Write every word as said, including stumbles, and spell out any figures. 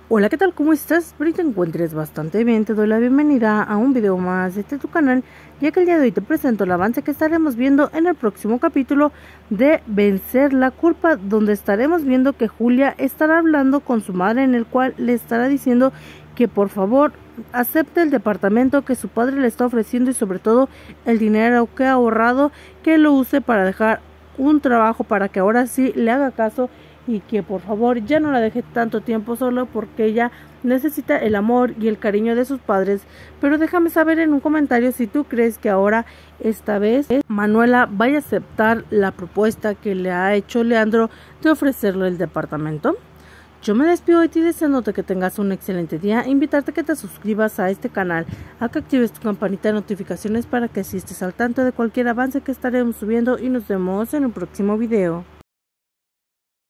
Hola, ¿qué tal? ¿Cómo estás? Espero que te encuentres bastante bien. Te doy la bienvenida a un video más de este tu canal, ya que el día de hoy te presento el avance que estaremos viendo en el próximo capítulo de Vencer la Culpa, donde estaremos viendo que Julia estará hablando con su madre, en el cual le estará diciendo que por favor acepte el departamento que su padre le está ofreciendo y sobre todo el dinero que ha ahorrado, que lo use para dejar un trabajo para que ahora sí le haga caso y que por favor ya no la deje tanto tiempo solo, porque ella necesita el amor y el cariño de sus padres. Pero déjame saber en un comentario si tú crees que ahora esta vez Manuela vaya a aceptar la propuesta que le ha hecho Leandro de ofrecerle el departamento. Yo me despido de ti deseándote que tengas un excelente día, invitarte a que te suscribas a este canal, a que actives tu campanita de notificaciones para que así estés al tanto de cualquier avance que estaremos subiendo, y nos vemos en un próximo video.